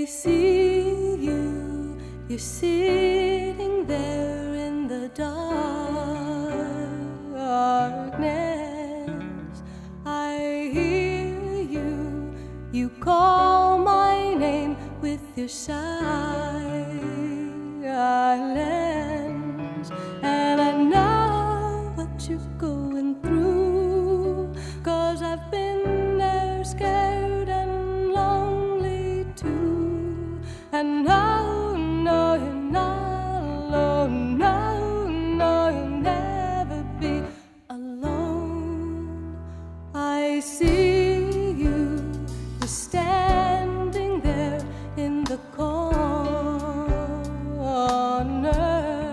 see you, you're sitting there in the darkness. I hear you, you call my name with your silence, and I know what you're going through, 'cause I've been there scared and lonely too. And no, no, you're not alone, no, no, you'll never be alone. I see you, you're standing there in the corner.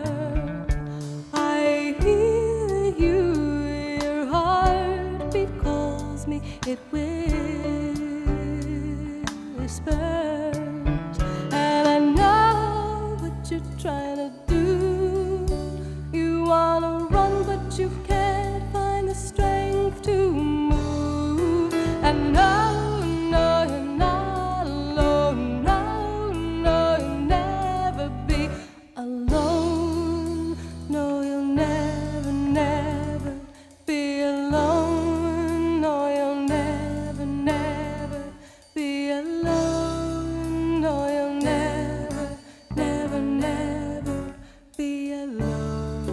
I hear you, your heartbeat calls me, it whispers, and I know what you're trying to do. You wanna run, but you can't find the strength to move. And no, no, you're not alone, no, no, you'll never be alone. No, you'll never, never be alone. No, you'll never, never be alone. No, you'll never, never, never be alone.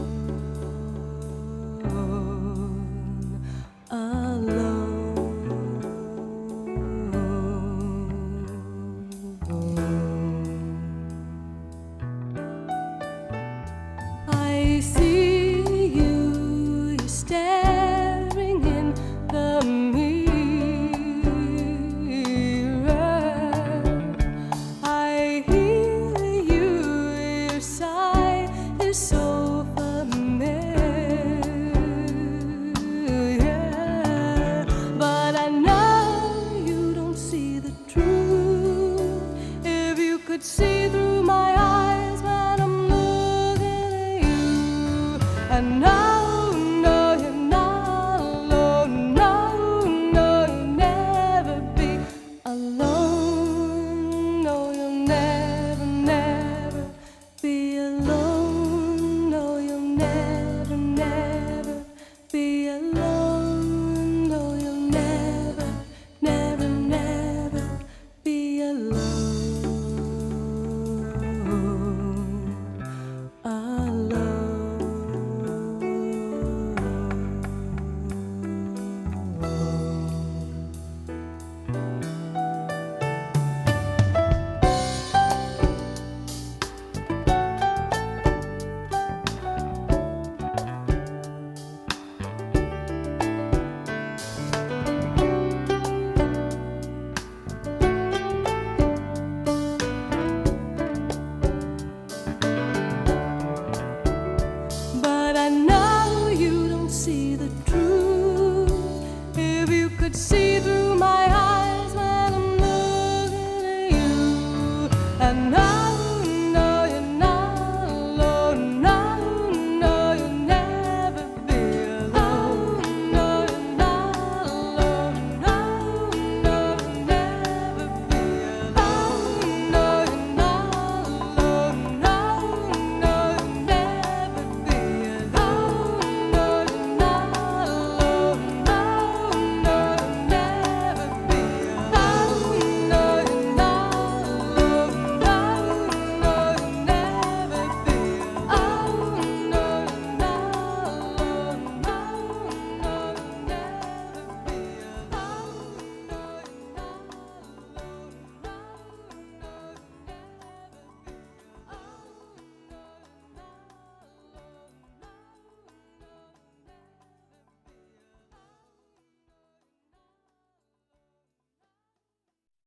I see you, you're staring in the mirror. I hear you, your sigh is so familiar, but I know you don't see the truth. If you could see